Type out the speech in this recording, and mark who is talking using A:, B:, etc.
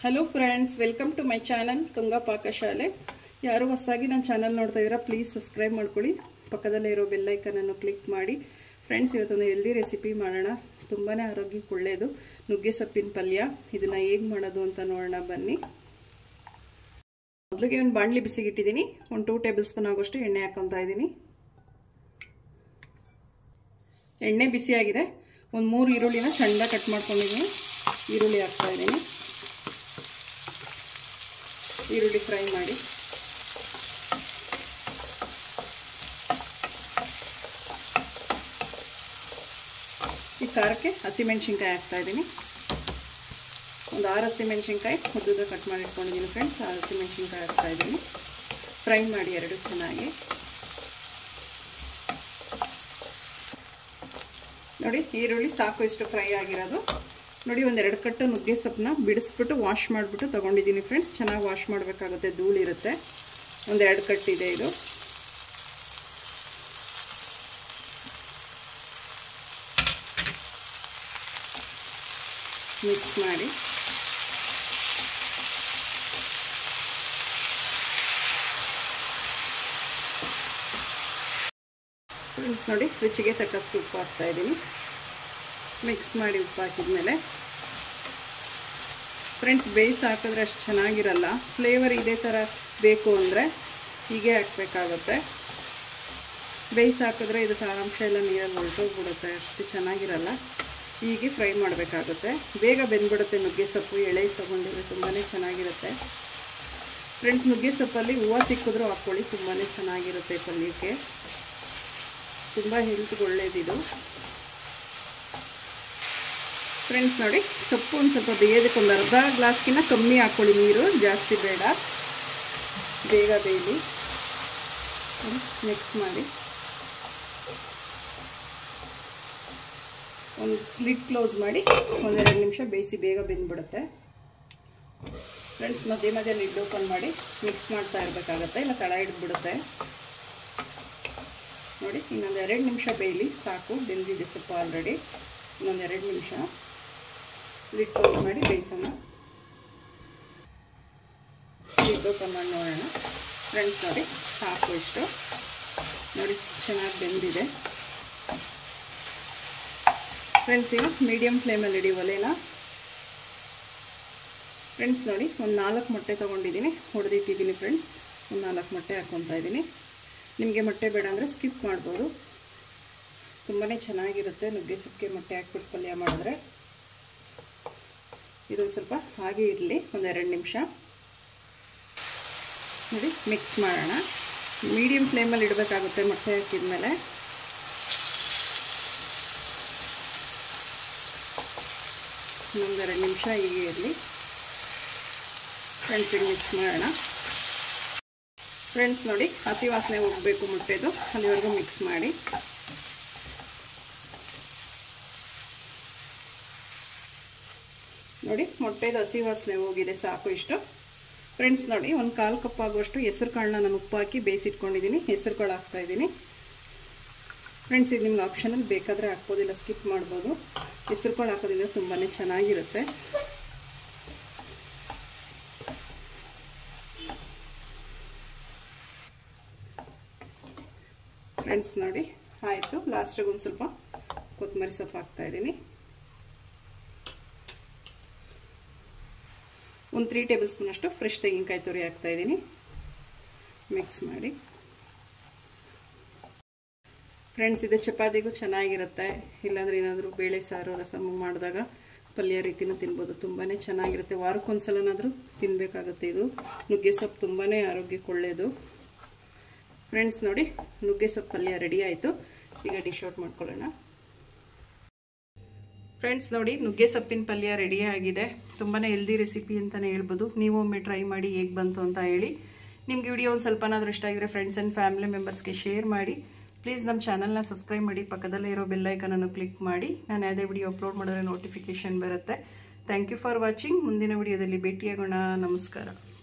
A: Hello friends, welcome to my channel Tunga ಪಾಕಶಾಲೆ. ಯಾರು ಹೊಸದಾಗಿ ನನ್ನ ಚಾನಲ್ ನೋಡ್ತಾ ಇದ್ದೀರಾ, ಪ್ಲೀಸ್ ಸಬ್ಸ್ಕ್ರೈಬ್ ಮಾಡ್ಕೊಳ್ಳಿ. ಪಕ್ಕದಲ್ಲೇ ಇರೋ ಬೆಲ್ ಐಕನ್ ಅನ್ನು ಕ್ಲಿಕ್ ಮಾಡಿ. ಫ್ರೆಂಡ್ಸ್, ಇವತ್ತೊಂದು ಹೆಲ್ದಿ ರೆಸಿಪಿ ಮಾಡೋಣ. ತುಂಬಾ ಆರೋಗ್ಯಕ್ಕೆ ಒಳ್ಳೆಯದು, ನುಗ್ಗೆ ಸೊಪ್ಪಿನ ಪಲ್ಯ. ಇದನ್ನು ಹೇಗೆ ಮಾಡೋದು ಅಂತ ನೋಡೋಣ ಬನ್ನಿ. ಮೊದಲಿಗೆ ಒಂದು ಬಾಣಲಿ ಬಿಸಿಗಿಟ್ಟಿದ್ದೀನಿ. ಒಂದು 2 ಟೇಬಲ್ ಸ್ಪೂನ್ ಆಗೋಷ್ಟು ಎಣ್ಣೆ ಹಾಕೊತಾ ಇದ್ದೀನಿ. ಎಣ್ಣೆ ಬಿಸಿಯಾಗಿದೆ. ಒಂದು 3 ಈರುಳ್ಳಿನ ಸಣ್ಣದಾಗಿ ಕಟ್ ಮಾಡ್ಕೊಂಡಿದ್ದೀನಿ. ಈರುಳ್ಳಿ ಹಾಕ್ತಾ ಇದ್ದೀನಿ. ಈರುಳ್ಳಿ ಫ್ರೈ ಮಾಡಿ. ಈ ಖಾರಕ್ಕೆ ಹಸಿಮೆಣಸಿನ್ಕಾಯಿ ಹಾಕ್ತಾ ಇದ್ದೀನಿ. ಒಂದು 6 ಹಸಿಮೆಣಸಿನ್ಕಾಯಿ ಉದ್ದುದ ಕಟ್ ಮಾಡಿ ಇಟ್ಕೊಂಡಿದ್ದೀನಿ ಫ್ರೆಂಡ್ಸ್. 6 ಹಸಿಮೆಣಸಿನ್ಕಾಯಿ ಹಾಕ್ತಾ ಇದ್ದೀನಿ. ಫ್ರೈ ಮಾಡಿ ಎರಡು ಚೆನ್ನಾಗಿ. ನೋಡಿ, ಈರುಳ್ಳಿ ಸಾಕು ಇಷ್ಟು ಫ್ರೈ ಆಗಿರೋದು. ನೋಡಿ, ಒಂದು 2 ಕಟ್ಟು ನುಗ್ಗೆ ಸೊಪ್ಪನ್ನ ಬಿಡಿಸ್ಬಿಟ್ಟು ವಾಶ್ ಮಾಡಿಬಿಟ್ಟು ತೊಗೊಂಡಿದ್ದೀನಿ ಫ್ರೆಂಡ್ಸ್. ಚೆನ್ನಾಗಿ ವಾಶ್ ಮಾಡಬೇಕಾಗುತ್ತೆ, ಧೂಳಿರುತ್ತೆ. ಒಂದು 2 ಕಟ್ಟು ಇದೆ ಇದು. ಮಿಕ್ಸ್ ಮಾಡಿ. ಫ್ರೆಂಡ್ಸ್ ನೋಡಿ, ರುಚಿಗೆ ತಕ್ಕಷ್ಟು ಉಪ್ಪು ಹಾಕ್ತಾ ಇದ್ದೀನಿ. ಮಿಕ್ಸ್ ಮಾಡಿ ಉಪ್ಪು ಹಾಕಿದ್ಮೇಲೆ ಫ್ರೆಂಡ್ಸ್, ಬೇಯಿಸಿ ಹಾಕಿದ್ರೆ ಅಷ್ಟು ಚೆನ್ನಾಗಿರಲ್ಲ. ಫ್ಲೇವರ್ ಇದೇ ಥರ ಬೇಕು ಅಂದರೆ ಹೀಗೆ ಹಾಕಬೇಕಾಗುತ್ತೆ. ಬೇಯಿಸಿ ಹಾಕಿದ್ರೆ ಇದು ಸಾರಾಂಶ ಎಲ್ಲ ನೀರಲ್ಲಿ ಹೊರಟೋಗ್ಬಿಡುತ್ತೆ, ಅಷ್ಟು ಚೆನ್ನಾಗಿರಲ್ಲ. ಹೀಗೆ ಫ್ರೈ ಮಾಡಬೇಕಾಗುತ್ತೆ. ಬೇಗ ಬೆಂದ್ಬಿಡುತ್ತೆ. ನುಗ್ಗೆ ಸೊಪ್ಪು ಎಳೆ ತೊಗೊಂಡಿದ್ರೆ ತುಂಬಾ ಚೆನ್ನಾಗಿರುತ್ತೆ ಫ್ರೆಂಡ್ಸ್. ನುಗ್ಗೆ ಸೊಪ್ಪಲ್ಲಿ ಹೂವು ಸಿಕ್ಕಿದ್ರೂ ಹಾಕ್ಕೊಳ್ಳಿ, ತುಂಬಾ ಚೆನ್ನಾಗಿರುತ್ತೆ ಪಲ್ಯಕ್ಕೆ. ತುಂಬ ಹೆಲ್ತ್ಗೆ ಒಳ್ಳೇದಿದು ಫ್ರೆಂಡ್ಸ್. ನೋಡಿ, ಸೊಪ್ಪು ಒಂದು ಸ್ವಲ್ಪ ಬೇಯೋದಕ್ಕೆ ಒಂದು ಅರ್ಧ ಗ್ಲಾಸ್ಗಿಂತ ಕಮ್ಮಿ ಹಾಕ್ಕೊಳ್ಳಿ ನೀರು, ಜಾಸ್ತಿ ಬೇಡ. ಬೇಗ ಬೇಯಲಿ. ಮಿಕ್ಸ್ ಮಾಡಿ ಒಂದು ಲಿಡ್ ಕ್ಲೋಸ್ ಮಾಡಿ 1-2 ನಿಮಿಷ ಬೇಯಿಸಿ, ಬೇಗ ಬೆಂದ್ಬಿಡುತ್ತೆ ಫ್ರೆಂಡ್ಸ್. ಮಧ್ಯೆ ಮಧ್ಯೆ ಲಿಡ್ ಓಪನ್ ಮಾಡಿ ಮಿಕ್ಸ್ ಮಾಡ್ತಾ ಇರಬೇಕಾಗತ್ತೆ, ಇಲ್ಲ ತಳ ಹಿಡಿದ್ಬಿಡುತ್ತೆ. ನೋಡಿ, ಇನ್ನೊಂದು 2 ನಿಮಿಷ ಬೇಯಲಿ ಸಾಕು. ಬೆಂದಿದೆ ಸೊಪ್ಪು ಆಲ್ರೆಡಿ. ಇನ್ನೊಂದು 2 ನಿಮಿಷ ಲಿಡ್ ಕ್ಲೋಸ್ ಮಾಡಿ ಬೇಯಿಸೋಣ. ಲಿಡ್ ಓಪನ್ ಮಾಡಿ ನೋಡೋಣ ಫ್ರೆಂಡ್ಸ್. ನೋಡಿ, ಸಾಕು ಇಷ್ಟು. ನೋಡಿ, ಚೆನ್ನಾಗಿ ಬೆಂದಿದೆ ಫ್ರೆಂಡ್ಸ್. ಈಗ ಮೀಡಿಯಮ್ ಫ್ಲೇಮಲ್ಲಿ ಇಡಿ ಒಲೆನ ಫ್ರೆಂಡ್ಸ್. ನೋಡಿ, ಒಂದು 4 ಮೊಟ್ಟೆ ತೊಗೊಂಡಿದ್ದೀನಿ, ಹೊಡೆದಿಟ್ಟಿದ್ದೀನಿ ಫ್ರೆಂಡ್ಸ್. ಒಂದು 4 ಮೊಟ್ಟೆ ಹಾಕ್ಕೊತಾ ಇದ್ದೀನಿ. ನಿಮಗೆ ಮೊಟ್ಟೆ ಬೇಡ ಅಂದರೆ ಸ್ಕಿಪ್ ಮಾಡ್ಬೋದು. ತುಂಬಾ ಚೆನ್ನಾಗಿರುತ್ತೆ ನುಗ್ಗೆ ಸೊಪ್ಪಿಗೆ ಮೊಟ್ಟೆ ಹಾಕ್ಬಿಟ್ಟು ಪಲ್ಯ ಮಾಡಿದ್ರೆ. ಇದೊಂದು ಸ್ವಲ್ಪ ಹಾಗೆ ಇರಲಿ, ಒಂದು 2 ನಿಮಿಷ. ನೋಡಿ, ಮಿಕ್ಸ್ ಮಾಡೋಣ. ಮೀಡಿಯಮ್ ಫ್ಲೇಮಲ್ಲಿ ಇಡಬೇಕಾಗುತ್ತೆ ಮೊಟ್ಟೆ ಹಾಕಿದ್ಮೇಲೆ. ಇನ್ನೊಂದು 2 ನಿಮಿಷ ಹೀಗೆ ಇರಲಿ ಫ್ರೆಂಡ್ಸ್. ಮಿಕ್ಸ್ ಮಾಡೋಣ ಫ್ರೆಂಡ್ಸ್. ನೋಡಿ, ಹಸಿ ವಾಸನೆ ಹೋಗಬೇಕು ಮೊಟ್ಟೆದು, ಅಲ್ಲಿವರೆಗೂ ಮಿಕ್ಸ್ ಮಾಡಿ. ನೋಡಿ, ಮೊಟ್ಟೆದು ಹಸಿ ವಾಸನೆ ಹೋಗಿದೆ, ಸಾಕು ಇಷ್ಟು ಫ್ರೆಂಡ್ಸ್. ನೋಡಿ, ಒಂದು 1/4 ಕಪ್ ಆಗುವಷ್ಟು ಹೆಸರು ಕಾಳನ್ನ ನಾನು ಉಪ್ಪು ಹಾಕಿ ಬೇಯಿಸಿಟ್ಕೊಂಡಿದ್ದೀನಿ. ಹೆಸರು ಕಾಳು ಹಾಕ್ತಾ ಇದ್ದೀನಿ ಫ್ರೆಂಡ್ಸ್. ಇದು ನಿಮ್ಗೆ ಆಪ್ಷನಲ್ಲಿ ಬೇಕಾದರೆ ಹಾಕ್ಬೋದಿಲ್ಲ, ಸ್ಕಿಪ್ ಮಾಡ್ಬೋದು. ಹೆಸರು ಕಾಳು ಹಾಕೋದ್ರಿಂದ ತುಂಬಾ ಚೆನ್ನಾಗಿರುತ್ತೆ ಫ್ರೆಂಡ್ಸ್. ನೋಡಿ, ಆಯಿತು. ಲಾಸ್ಟಿಗೆ ಒಂದು ಸ್ವಲ್ಪ ಕೊತ್ತಂಬರಿ ಸೊಪ್ಪು ಹಾಕ್ತಾ ಇದ್ದೀನಿ. ಒಂದು 3 ಟೇಬಲ್ ಸ್ಪೂನ್ ಅಷ್ಟು ಫ್ರೆಶ್ ತೆಂಗಿನಕಾಯಿ ತುರಿ ಹಾಕ್ತಾ ಇದ್ದೀನಿ. ಮಿಕ್ಸ್ ಮಾಡಿ ಫ್ರೆಂಡ್ಸ್. ಇದು ಚಪಾತಿಗೂ ಚೆನ್ನಾಗಿರುತ್ತೆ, ಇಲ್ಲಾಂದರೆ ಏನಾದರೂ ಬೇಳೆ ಸಾರು ರಸಮ್ ಮಾಡಿದಾಗ ಪಲ್ಯ ರೀತಿನೂ ತಿನ್ಬೋದು. ತುಂಬಾ ಚೆನ್ನಾಗಿರುತ್ತೆ. ವಾರಕ್ಕೊಂದ್ಸಲನಾದರೂ ತಿನ್ನಬೇಕಾಗುತ್ತೆ. ಇದು ನುಗ್ಗೆ ಸೊಪ್ಪು ತುಂಬಾ ಆರೋಗ್ಯಕ್ಕೆ ಒಳ್ಳೆಯದು ಫ್ರೆಂಡ್ಸ್. ನೋಡಿ, ನುಗ್ಗೆ ಸೊಪ್ಪು ಪಲ್ಯ ರೆಡಿ ಆಯಿತು. ಈಗ ಡಿಶ್ ಔಟ್ ಮಾಡ್ಕೊಳ್ಳೋಣ ಫ್ರೆಂಡ್ಸ್. ನೋಡಿ, ನುಗ್ಗೆ ಸೊಪ್ಪಿನ ಪಲ್ಯ ರೆಡಿ ಆಗಿದೆ. ತುಂಬಾ ಹೆಲ್ದಿ ರೆಸಿಪಿ ಅಂತಲೇ ಹೇಳ್ಬೋದು. ನೀವು ಒಮ್ಮೆ ಟ್ರೈ ಮಾಡಿ ಹೇಗೆ ಬಂತು ಅಂತ ಹೇಳಿ. ನಿಮಗೆ ವಿಡಿಯೋ ಒಂದು ಸ್ವಲ್ಪನಾದರೂ ಇಷ್ಟ ಆಗಿದ್ರೆ ಫ್ರೆಂಡ್ಸ್ ಆ್ಯಂಡ್ ಫ್ಯಾಮಿಲಿ ಮೆಂಬರ್ಸ್ಗೆ ಶೇರ್ ಮಾಡಿ. ಪ್ಲೀಸ್ ನಮ್ಮ ಚಾನಲ್ನ ಸಬ್ಸ್ಕ್ರೈಬ್ ಮಾಡಿ. ಪಕ್ಕದಲ್ಲೇ ಇರೋ ಬೆಲ್ ಐಕನನ್ನು ಕ್ಲಿಕ್ ಮಾಡಿ. ನಾನು ಯಾವುದೇ ವಿಡಿಯೋ ಅಪ್ಲೋಡ್ ಮಾಡಿದ್ರೆ ನೋಟಿಫಿಕೇಷನ್ ಬರುತ್ತೆ. Thank you for watching. ಮುಂದಿನ ವಿಡಿಯೋದಲ್ಲಿ ಭೇಟಿಯಾಗೋಣ. ನಮಸ್ಕಾರ.